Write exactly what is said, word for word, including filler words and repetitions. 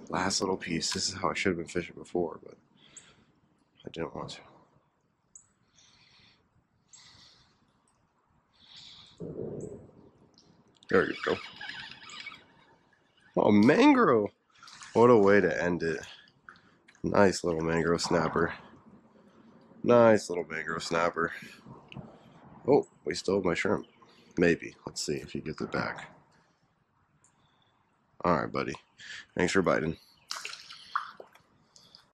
Last little piece. This is how I should have been fishing before, but I didn't want to. There you go. Oh, mangrove! What a way to end it. Nice little mangrove snapper. Nice little mangrove snapper. Oh, we stole my shrimp. Maybe. Let's see if he gets it back. Alright, buddy. Thanks for biting.